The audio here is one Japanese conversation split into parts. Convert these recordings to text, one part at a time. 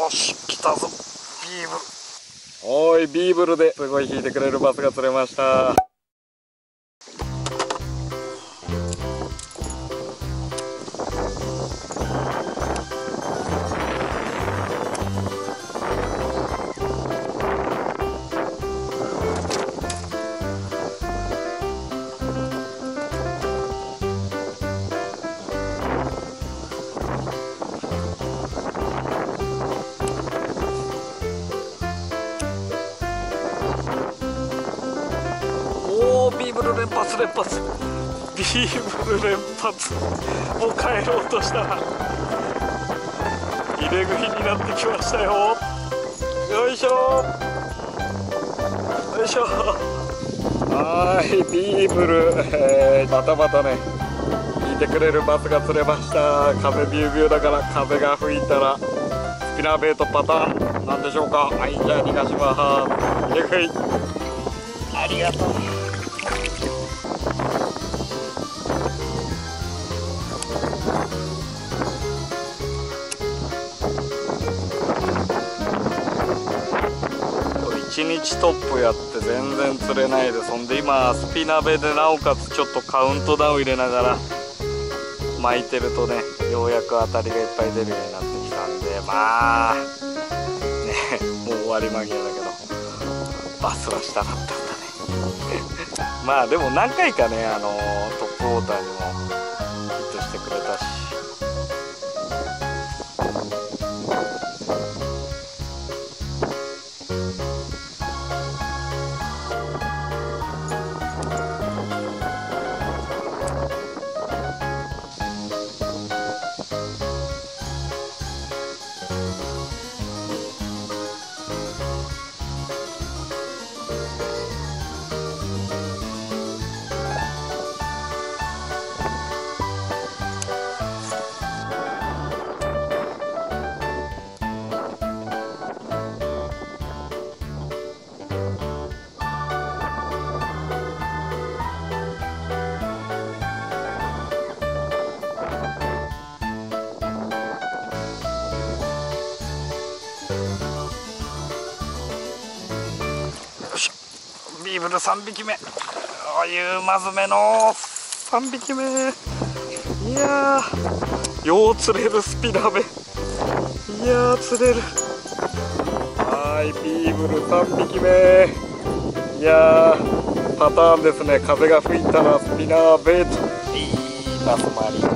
よし、来たぞビーブル。おーい、ビーブルですごい引いてくれるバスが釣れました。ビーブル連発連発、ビーブル連発。もう帰ろうとしたら入れ食いになってきましたよ。よいしょよいしょ。はい、ビーブル、またまたね引いてくれるバスが釣れました。風ビュービューだから風が吹いたらスピナーベイトパターンなんでしょうか。はい、じゃあ逃がします。入れ食いありがとう。1日トップやって全然釣れないで、そんで今スピナベでなおかつちょっとカウントダウン入れながら巻いてるとね、ようやく当たりがいっぱい出るようになってきたんで、まあねもう終わり間際だけどバスはしたかったんだねまあでも何回かねトップウォーターにもヒットしてくれたし。ビーブル3匹目、ユーマズメの3匹目。いやー、よう釣れるスピナベ。いやー釣れる。はい、ビーブル3匹目。いやーパターンですね。風が吹いたらスピナーベイト、いいバス回り。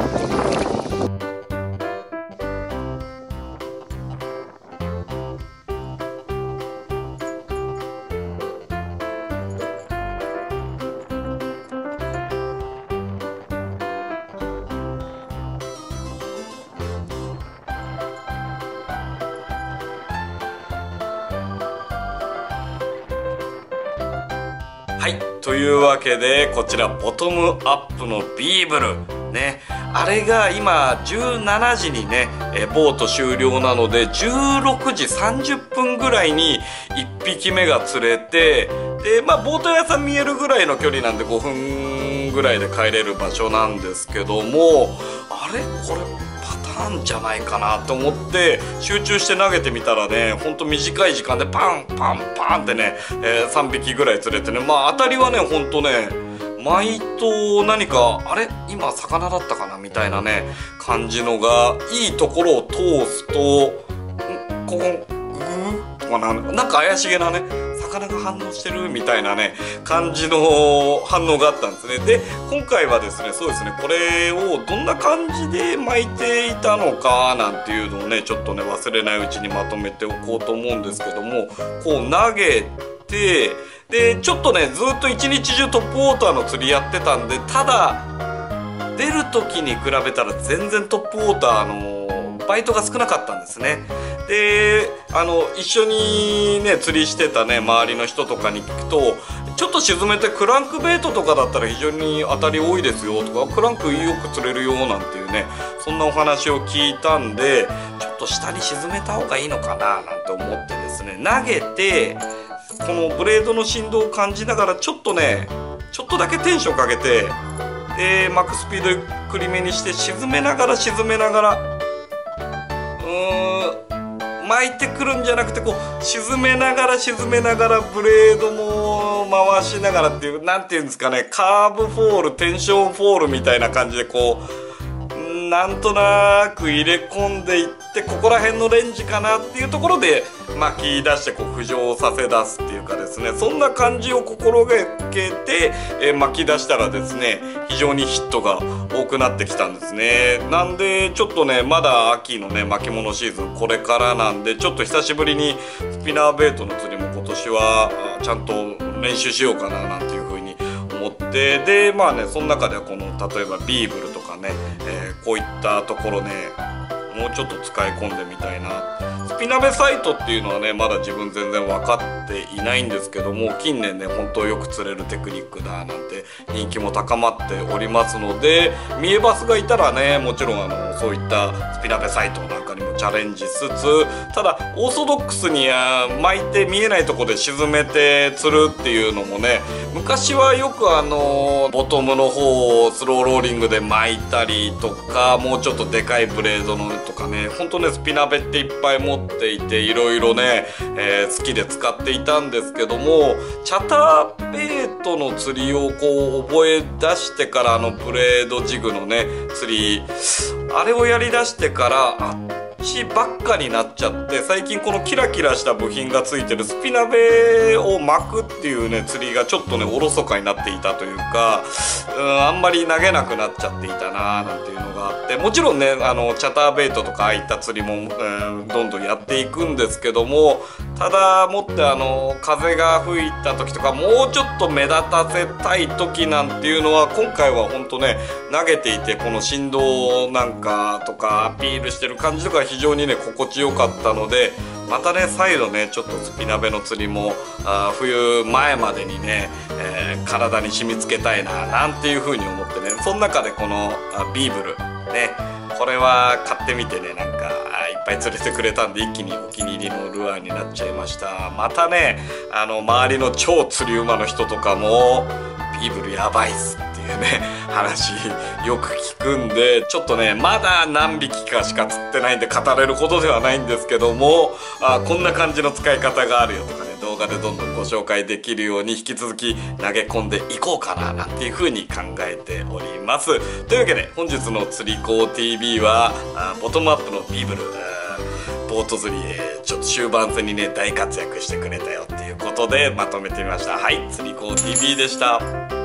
はい、というわけでこちらボトムアップのビーブルね、あれが今17時にねボート終了なので16時30分ぐらいに1匹目が釣れて、でまあボート屋さん見えるぐらいの距離なんで5分ぐらいで帰れる場所なんですけども、あれこれパターンじゃないかなと思って集中して投げてみたらね、ほんと短い時間でパンパンパンってね、3匹ぐらい釣れてね、まあ当たりはねほんとね毎と何かあれ今魚だったかなみたいなね感じのがいいところを通すとこことかなんか怪しげなね魚が反応してるみたいなね感じの反応があったんですね。で今回はですね、そうですね、これをどんな感じで巻いていたのかなんていうのをねちょっとね忘れないうちにまとめておこうと思うんですけども、こう投げて、でちょっとねずっと一日中トップウォーターの釣りやってたんで、ただ出る時に比べたら全然トップウォーターのバイトが少なかったんですね。で一緒にね釣りしてたね周りの人とかに聞くと、ちょっと沈めてクランクベイトとかだったら非常に当たり多いですよとか、クランクよく釣れるよなんていうね、そんなお話を聞いたんで、ちょっと下に沈めた方がいいのかななんて思ってですね、投げてこのブレードの振動を感じながらちょっとだけテンションかけて、でマックスピードゆっくりめにして沈めながら巻いてくるんじゃなくてこう沈めながらブレードも回しながらっていう、なんていうんですかね、カーブフォール、テンションフォールみたいな感じでこうなんとなく入れ込んでいって、ここら辺のレンジかなっていうところで巻き出してこう浮上させ出すっていうかですね、そんな感じを心がけて、巻き出したらですね、非常にヒットが多くなってきたんですね。なんでちょっとね、まだ秋のね巻物シーズンこれからなんで、ちょっと久しぶりにスピナーベイトの釣りも今年はちゃんと練習しようかななんていう風に思って、でまあね、その中ではこの例えばビーブルとかね、こういったところねもうちょっと使い込んでみたいな。スピナベサイトっていうのはねまだ自分全然分かっていないんですけども、近年ね本当よく釣れるテクニックだなんて人気も高まっておりますので、ミエバスがいたらねもちろんそういったスピナベサイトなんかにもチャレンジしつつ、ただオーソドックスに巻いて見えないとこで沈めて釣るっていうのもね、昔はよくボトムの方をスローローリングで巻いたりとか、もうちょっとでかいブレードのとかね、ほんとねスピナベっていっぱい持っていていろいろね、好きで使っていたんですけども、チャターベイトの釣りをこう覚え出してから、ブレードジグのね釣り、あれをやりだしてからばっかになっちゃって、最近このキラキラした部品がついてるスピナベを巻くっていうね釣りがちょっとねおろそかになっていたというか、あんまり投げなくなっちゃっていたななんていうのがあって、もちろんねチャターベイトとかああいった釣りも、どんどんやっていくんですけども、ただもって風が吹いた時とかもうちょっと目立たせたい時なんていうのは、今回はほんとね投げていてこの振動なんかとかアピールしてる感じとか非常にね心地よかったので、またね再度ねちょっとスピナベの釣りも冬前までにね、体に染み付けたいななんていう風に思ってね、その中でこのビーブルね、これは買ってみてね、なんかいっぱい釣れてくれたんで一気にお気に入りのルアーになっちゃいました。またね周りの超釣り馬の人とかもビーブルやばいっすっていうね話よく聞くんで、ちょっとねまだ何匹かしか釣ってないんで語れるほどではないんですけども、こんな感じの使い方があるよとかね、動画でどんどんご紹介できるように引き続き投げ込んでいこうかななんていう風に考えております。というわけで本日の釣り子 TV はボトムアップのビーブルボート釣りちょっと終盤戦にね大活躍してくれたよっていうことでまとめてみました。はい、釣り子 TV でした。